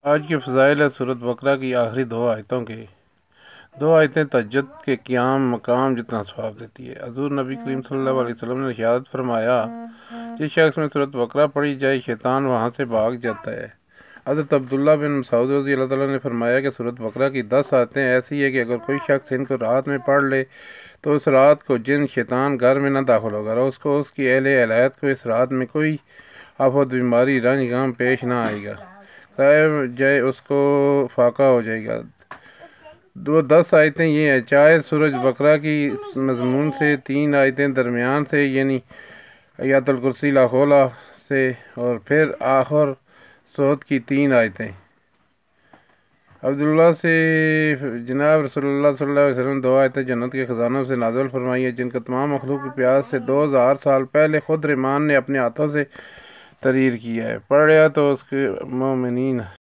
आज के फ़ज़ाइल है सूरत बकरा की आखिरी दो आयतें तहज्जुद के क़ियाम मकाम जितना सवाब देती है। हज़ूर नबी करीम सल्लल्लाहु अलैहि वसल्लम ने इरशाद फरमाया, जिस शख्स में सूरत बकरा पढ़ी जाए शैतान वहाँ से भाग जाता है। हज़रत अब्दुल्ला बिन मसूद रज़ी अल्लाह ताला ने फरमाया कि सूरत बकरा की 10 आयतें ऐसी है कि अगर कोई शख्स इनको रात में पढ़ ले तो उस रात को जिन शैतान घर में न दाखिल होगा और उसको उसकी अहले अलायत को इस रात में कोई आफत बीमारी रंज गम पेश ना आएगा, जाए उसको फाका हो जाएगा। 10 आयतें ये हैं, चाहे सूरज बकरा की मजमून से 3 आयतें दरमियान से यानी आयतुल कुर्सी लाखोला से और फिर आखिर सूरत की 3 आयतें। अब्दुल्ला से जनाब रसूलुल्लाह सल्लल्लाहु अलैहि वसल्लम 2 आयतें जन्नत के ख़जानों से नाज़िल फरमाई है, जिनका तमाम मखलूक की प्यास से 2000 साल पहले खुद रहमान ने अपने हाथों से तहरीर किया है। पढ़ा तो उसके मोमिनीन